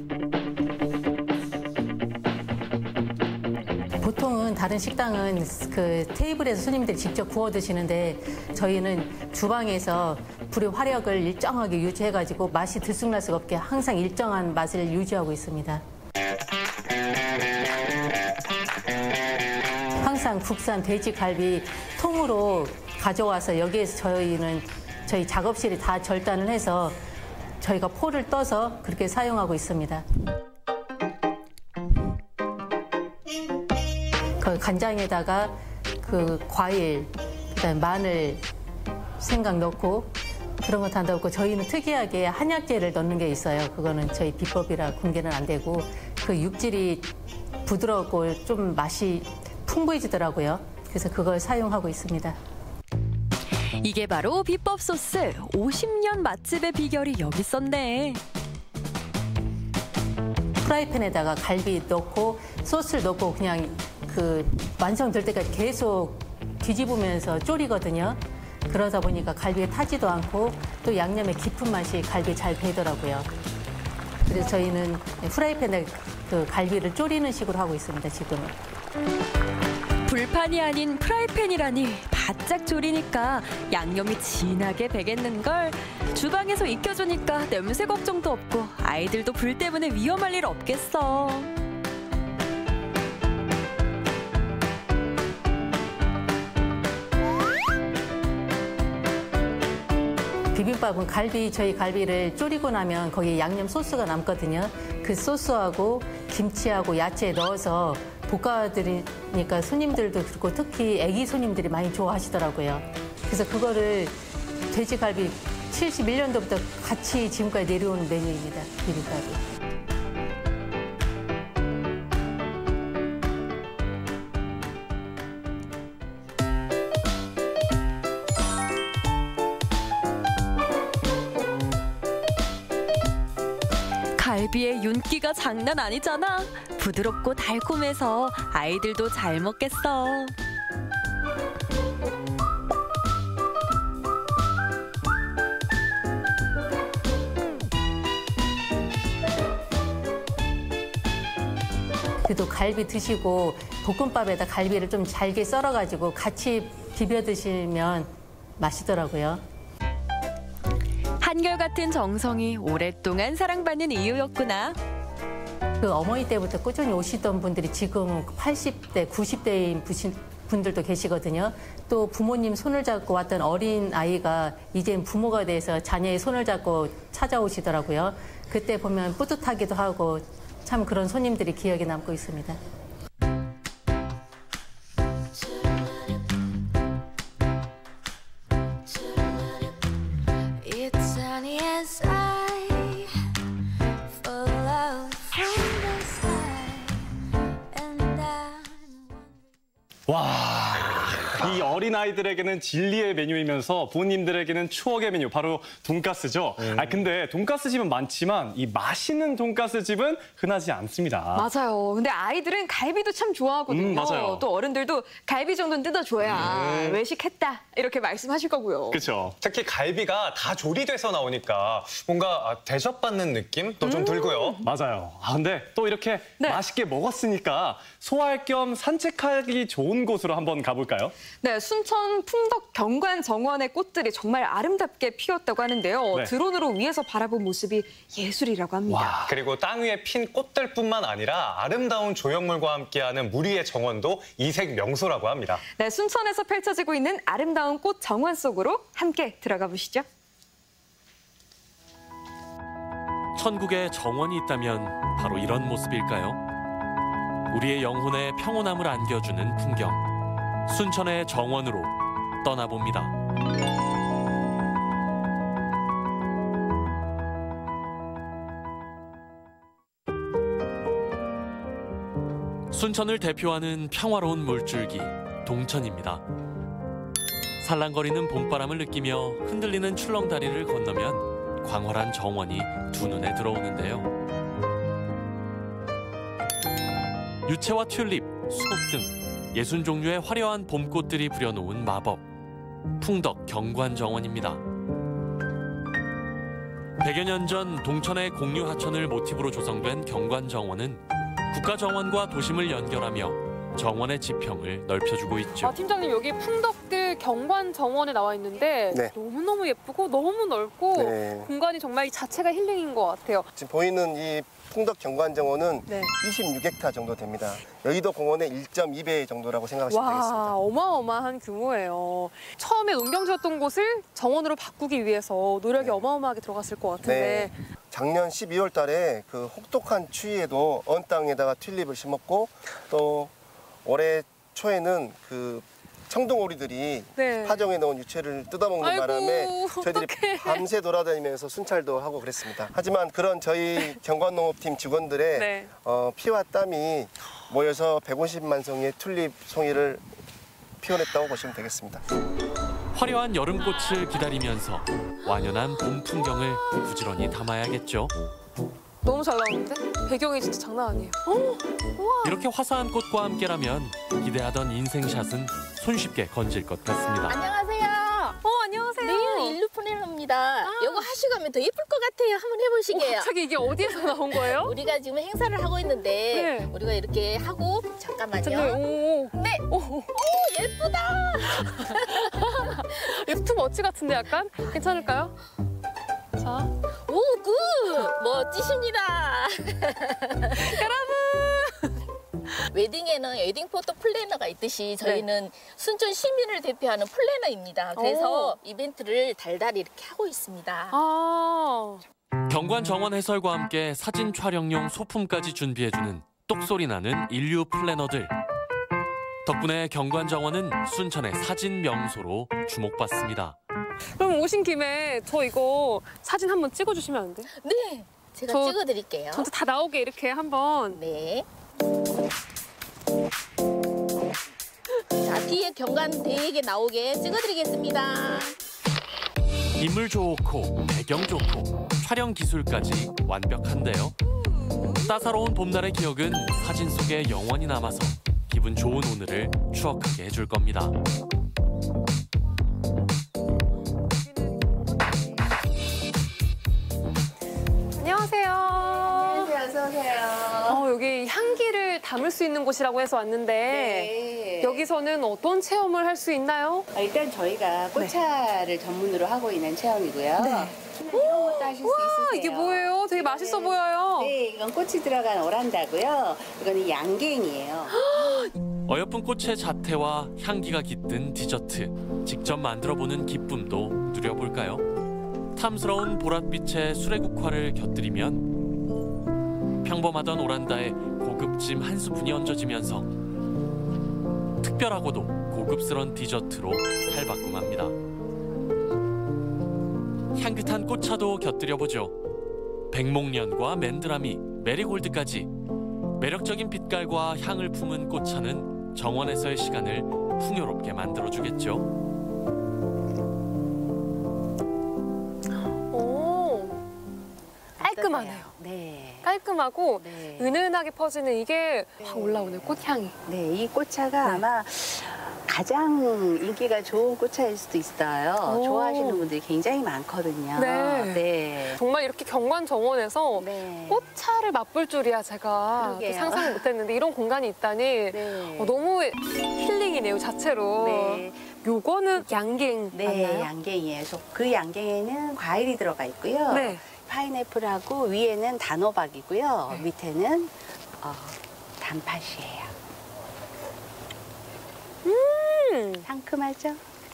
보통은 다른 식당은 그 테이블에서 손님들이 직접 구워 드시는데 저희는 주방에서 불의 화력을 일정하게 유지해가지고 맛이 들쑥날 수가 없게 항상 일정한 맛을 유지하고 있습니다. 생산 국산 돼지갈비 통으로 가져와서 여기에서 저희는 저희 작업실이 다 절단을 해서 저희가 포를 떠서 그렇게 사용하고 있습니다. 그 간장에다가 그 과일, 그다음에 마늘, 생강 넣고 그런 거 다 넣고 저희는 특이하게 한약재를 넣는 게 있어요. 그거는 저희 비법이라 공개는 안 되고 그 육질이 부드럽고 좀 맛이 풍부해지더라고요. 그래서 그걸 사용하고 있습니다. 이게 바로 비법 소스. 오십 년 맛집의 비결이 여기 있었네. 프라이팬에다가 갈비 넣고 소스를 넣고 그냥 그 완성될 때까지 계속 뒤집으면서 졸이거든요. 그러다 보니까 갈비에 타지도 않고 또 양념의 깊은 맛이 갈비에 잘 배더라고요. 그래서 저희는 프라이팬에 그 갈비를 졸이는 식으로 하고 있습니다, 지금은. 불판이 아닌 프라이팬이라니 바짝 졸이니까 양념이 진하게 배겠는걸. 주방에서 익혀주니까 냄새 걱정도 없고 아이들도 불 때문에 위험할 일 없겠어. 비빔밥은 갈비, 저희 갈비를 졸이고 나면 거기에 양념 소스가 남거든요. 그 소스하고 김치하고 야채 넣어서 볶아드리니까 손님들도 그렇고 특히 애기 손님들이 많이 좋아하시더라고요. 그래서 그거를 돼지갈비 칠십일 년도부터 같이 지금까지 내려오는 메뉴입니다, 비빔밥이. 갈비의 윤기가 장난 아니잖아. 부드럽고 달콤해서 아이들도 잘 먹겠어. 그래도 갈비 드시고 볶음밥에다 갈비를 좀 잘게 썰어가지고 같이 비벼 드시면 맛있더라고요. 한결같은 정성이 오랫동안 사랑받는 이유였구나. 그 어머니 때부터 꾸준히 오시던 분들이 지금 팔십 대, 구십 대인 분들도 계시거든요. 또 부모님 손을 잡고 왔던 어린 아이가 이제 부모가 돼서 자녀의 손을 잡고 찾아오시더라고요. 그때 보면 뿌듯하기도 하고 참 그런 손님들이 기억에 남고 있습니다. 와, 이 어린아이들에게는 진리의 메뉴이면서 부모님들에게는 추억의 메뉴, 바로 돈가스죠. 음. 아 근데 돈가스 집은 많지만 이 맛있는 돈가스 집은 흔하지 않습니다. 맞아요. 근데 아이들은 갈비도 참 좋아하거든요. 음, 맞아요. 또 어른들도 갈비 정도는 뜯어줘야 음. 외식했다 이렇게 말씀하실 거고요. 그렇죠. 특히 갈비가 다 조리돼서 나오니까 뭔가 대접받는 느낌도 좀 들고요. 맞아요. 아 근데 또 이렇게 네. 맛있게 먹었으니까 소화할 겸 산책하기 좋은 곳으로 한번 가볼까요? 네, 순천 풍덕 경관 정원의 꽃들이 정말 아름답게 피었다고 하는데요. 네. 드론으로 위에서 바라본 모습이 예술이라고 합니다. 와, 그리고 땅 위에 핀 꽃들뿐만 아니라 아름다운 조형물과 함께하는 물 위의 정원도 이색 명소라고 합니다. 네, 순천에서 펼쳐지고 있는 아름다운 꽃 정원 속으로 함께 들어가 보시죠. 천국에 정원이 있다면 바로 이런 모습일까요? 우리의 영혼에 평온함을 안겨주는 풍경. 순천의 정원으로 떠나봅니다. 순천을 대표하는 평화로운 물줄기, 동천입니다. 살랑거리는 봄바람을 느끼며 흔들리는 출렁다리를 건너면 광활한 정원이 두 눈에 들어오는데요. 유채와 튤립, 수국 등 예순 종류의 화려한 봄꽃들이 부려놓은 마법, 풍덕 경관정원입니다. 백여 년 전 동천의 공류하천을 모티브로 조성된 경관정원은 국가정원과 도심을 연결하며 정원의 지평을 넓혀주고 있죠. 아, 팀장님, 여기 풍덕들 경관 정원에 나와 있는데 네. 너무너무 예쁘고 너무 넓고 네. 공간이 정말 이 자체가 힐링인 것 같아요. 지금 보이는 이 풍덕 경관정원은 네. 이십육 헥타르 정도 됩니다. 여의도 공원의 일 점 이 배 정도라고 생각하시면 와, 되겠습니다. 어마어마한 규모예요. 처음에 운경지였던 곳을 정원으로 바꾸기 위해서 노력이 네. 어마어마하게 들어갔을 것 같은데. 네. 작년 십이월 달에 그 혹독한 추위에도 언 땅에다가 튤립을 심었고 또 올해 초에는 그 청둥오리들이 네. 파종해 놓은 유채를 뜯어먹는 아이고, 바람에 저희들이 어떡해. 밤새 돌아다니면서 순찰도 하고 그랬습니다. 하지만 그런 저희 경관농업팀 직원들의 네. 어, 피와 땀이 모여서 백오십만 송이의 튤립 송이를 피워냈다고 보시면 되겠습니다. 화려한 여름꽃을 기다리면서 완연한 봄 풍경을 부지런히 담아야겠죠. 너무 잘 나오는데? 배경이 진짜 장난 아니에요. 어? 우와. 이렇게 화사한 꽃과 함께라면 기대하던 인생샷은 손쉽게 건질 것 같습니다. 안녕하세요. 어, 안녕하세요. 네, 일루프레너입니다. 아. 이거 하시고 하면 더 예쁠 것 같아요. 한번 해보시게요. 어, 갑자기 이게 어디에서 나온 거예요? 우리가 지금 행사를 하고 있는데 네. 우리가 이렇게 하고 잠깐만요. 네, 오, 네. 오, 오, 예쁘다. 유튜브 워치 같은데 약간? 괜찮을까요? 자. 오, 굿! 멋지십니다. 여러분! 웨딩에는 웨딩 포토 플래너가 있듯이 저희는 네. 순천 시민을 대표하는 플래너입니다. 그래서 오. 이벤트를 달달이 이렇게 하고 있습니다. 아. 경관 정원 해설과 함께 사진 촬영용 소품까지 준비해주는 똑소리 나는 인류 플래너들. 덕분에 경관 정원은 순천의 사진 명소로 주목받습니다. 그럼 오신 김에 저 이거 사진 한번 찍어주시면 안 돼요? 네, 제가 저, 찍어드릴게요. 전체 다 나오게 이렇게 한번. 네. 자, 뒤에 경관 대에게 나오게 찍어드리겠습니다. 인물 좋고 배경 좋고 촬영 기술까지 완벽한데요. 따사로운 봄날의 기억은 사진 속에 영원히 남아서 기분 좋은 오늘을 추억하게 해줄 겁니다. 안녕하세요. 안녕하세요. 어서 오세요. 어, 여기 향기를 담을 수 있는 곳이라고 해서 왔는데 네. 여기서는 어떤 체험을 할 수 있나요? 아, 일단 저희가 꽃차를 네. 전문으로 하고 있는 체험이고요. 네. 이런 것도 하실 수 우와, 있으세요. 이게 뭐예요? 되게 맛있어 네. 보여요. 네, 이건 꽃이 들어간 오란다고요. 이거는 양갱이에요. 어여쁜 꽃의 자태와 향기가 깃든 디저트. 직접 만들어보는 기쁨도 누려볼까요? 탐스러운 보랏빛의 수레국화를 곁들이면 평범하던 오란다에 고급짐 한 스푼이 얹어지면서 특별하고도 고급스런 디저트로 탈바꿈합니다. 향긋한 꽃차도 곁들여보죠. 백목련과 맨드라미, 메리골드까지 매력적인 빛깔과 향을 품은 꽃차는 정원에서의 시간을 풍요롭게 만들어주겠죠. 오, 깔끔하네요. 네. 깔끔하고 네. 은은하게 퍼지는 이게 확 올라오네요, 꽃향이. 네, 이 꽃차가 네. 아마 가장 인기가 좋은 꽃차일 수도 있어요. 오. 좋아하시는 분들이 굉장히 많거든요. 네. 네. 정말 이렇게 경관 정원에서 네. 꽃차를 맛볼 줄이야 제가 또 상상을 못했는데 이런 공간이 있다니 네. 어, 너무 힐링이네요 자체로. 네. 요거는 양갱 네, 맞나요? 양갱이에요. 그 양갱에는 과일이 들어가 있고요. 네. 파인애플하고 위에는 단호박이고요. 네. 밑에는 어, 단팥이에요. 음, 상큼하죠?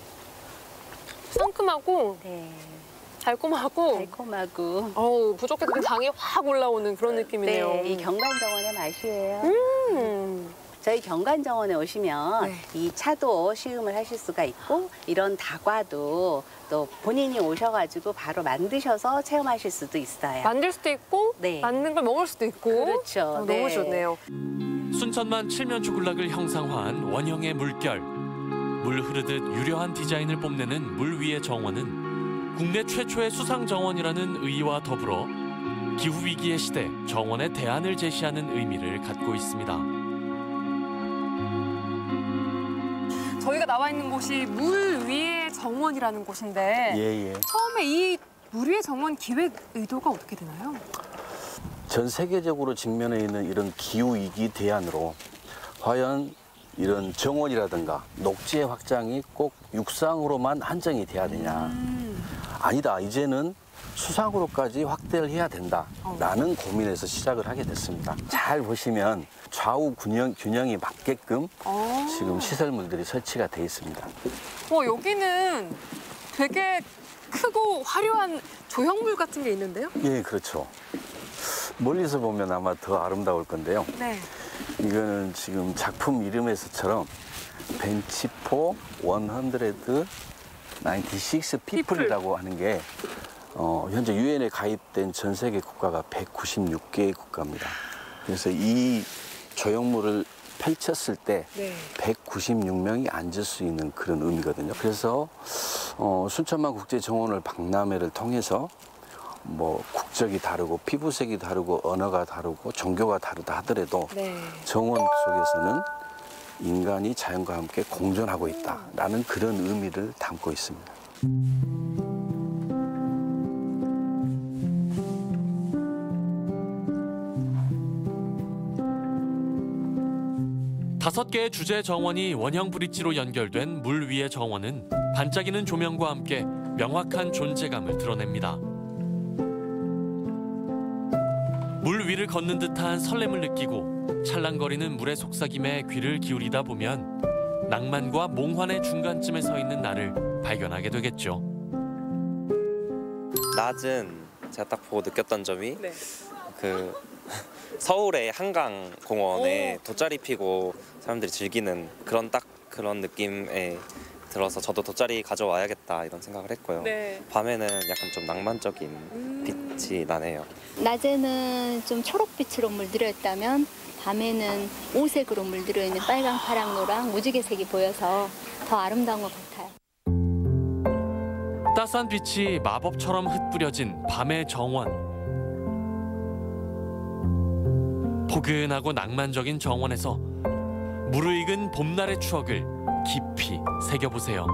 상큼하고 네. 달콤하고 달콤하고 어우, 부족했던 당이 확 올라오는 그런 느낌이네요. 네, 이 경관정원의 맛이에요. 음. 저희 경관정원에 오시면 네. 이 차도 시음을 하실 수가 있고 이런 다과도 또 본인이 오셔가지고 바로 만드셔서 체험하실 수도 있어요. 만들 수도 있고 네. 만든 걸 먹을 수도 있고 그렇죠. 어, 네. 너무 좋네요. 순천만 칠면조군락을 형상화한 원형의 물결. 물 흐르듯 유려한 디자인을 뽐내는 물 위의 정원은 국내 최초의 수상 정원이라는 의의와 더불어 기후위기의 시대 정원의 대안을 제시하는 의미를 갖고 있습니다. 저희가 나와 있는 곳이 물 위의 정원이라는 곳인데 예, 예. 처음에 이 물 위의 정원 기획 의도가 어떻게 되나요? 전 세계적으로 직면해 있는 이런 기후위기 대안으로 과연 이런 정원이라든가 녹지의 확장이 꼭 육상으로만 한정이 돼야 되냐. 음. 아니다. 이제는 수상으로까지 확대를 해야 된다라는 고민에서 시작을 하게 됐습니다. 잘 보시면 좌우 균형, 균형이 맞게끔 어. 지금 시설물들이 설치가 돼 있습니다. 어, 여기는 되게 크고 화려한 조형물 같은 게 있는데요? 예, 그렇죠. 멀리서 보면 아마 더 아름다울 건데요. 네. 이거는 지금 작품 이름에서처럼 벤치포 백구십육 피플이라고 하는 게 어, 현재 유엔에 가입된 전 세계 국가가 백구십육 개의 국가입니다. 그래서 이 조형물을 펼쳤을 때 네. 백구십육 명이 앉을 수 있는 그런 의미거든요. 그래서 어, 순천만 국제정원을 박람회를 통해서 뭐 국적이 다르고 피부색이 다르고 언어가 다르고 종교가 다르다 하더라도 네. 정원 속에서는 인간이 자연과 함께 공존하고 있다라는 그런 의미를 담고 있습니다. 다섯 개의 주제 정원이 원형 브릿지로 연결된 물 위의 정원은 반짝이는 조명과 함께 명확한 존재감을 드러냅니다. 물 위를 걷는 듯한 설렘을 느끼고 찰랑거리는 물의 속삭임에 귀를 기울이다 보면 낭만과 몽환의 중간쯤에 서 있는 나를 발견하게 되겠죠. 낮은 제가 딱 보고 느꼈던 점이 네. 그 서울의 한강공원에 돗자리 피고 사람들이 즐기는 그런 딱 그런 느낌에 들어서 저도 돗자리 가져와야겠다 이런 생각을 했고요. 네. 밤에는 약간 좀 낭만적인 음. 빛이 나네요. 낮에는 좀 초록빛으로 물들어 있다면 밤에는 오색으로 물들어 있는 빨강, 파랑, 노랑, 무지개색이 보여서 더 아름다운 것 같아요. 따스한 빛이 마법처럼 흩뿌려진 밤의 정원. 포근하고 낭만적인 정원에서 무르익은 봄날의 추억을 깊이 새겨보세요.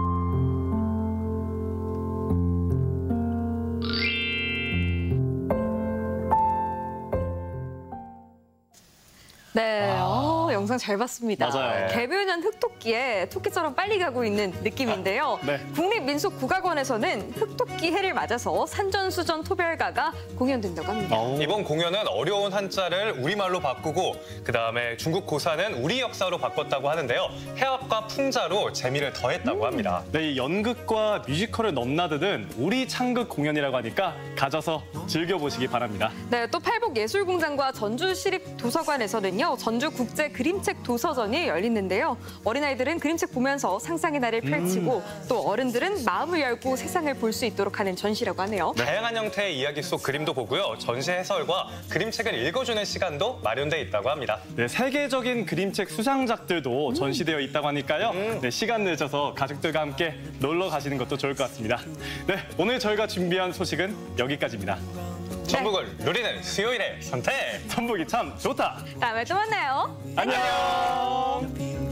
네, 어, 영상 잘 봤습니다. 맞아요. 개변한 흑토끼에 토끼처럼 빨리 가고 있는 느낌인데요. 네. 국립민속국악원에서는 흑토끼 해를 맞아서 산전수전 토별가가 공연된다고 합니다. 이번 공연은 어려운 한자를 우리말로 바꾸고 그다음에 중국 고사는 우리 역사로 바꿨다고 하는데요. 해학과 풍자로 재미를 더했다고 합니다. 네, 이 연극과 뮤지컬을 넘나드는 우리 창극 공연이라고 하니까 가져서 즐겨보시기 바랍니다. 네, 또 팔복예술공장과 전주시립도서관에서는요. 전주국제 그림책 도서전이 열리는데요. 어린아이들은 그림책 보면서 상상의 나를 펼치고 음. 또 어른들은 마음을 열고 세상을 볼 수 있도록 하는 전시라고 하네요. 다양한 형태의 이야기 속 그림도 보고요. 전시 해설과 그림책을 읽어주는 시간도 마련돼 있다고 합니다. 네, 세계적인 그림책 수상작들도 음. 전시되어 있다고 하니까요. 음. 네, 시간 내셔서 가족들과 함께 놀러 가시는 것도 좋을 것 같습니다. 네, 오늘 저희가 준비한 소식은 여기까지입니다. 전북을 누리는 수요일의 선택! 전북이 참 좋다! 다음에 또 만나요. 안녕.